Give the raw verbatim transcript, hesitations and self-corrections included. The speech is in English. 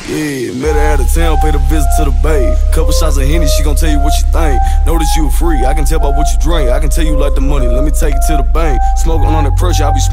Yeah, met her out of town, paid a visit to the bay. Couple shots of Henny, she gon' tell you what you think. Know that you free, I can tell by what you drink. I can tell you like the money, let me take it to the bank. Smoking on the pressure, I be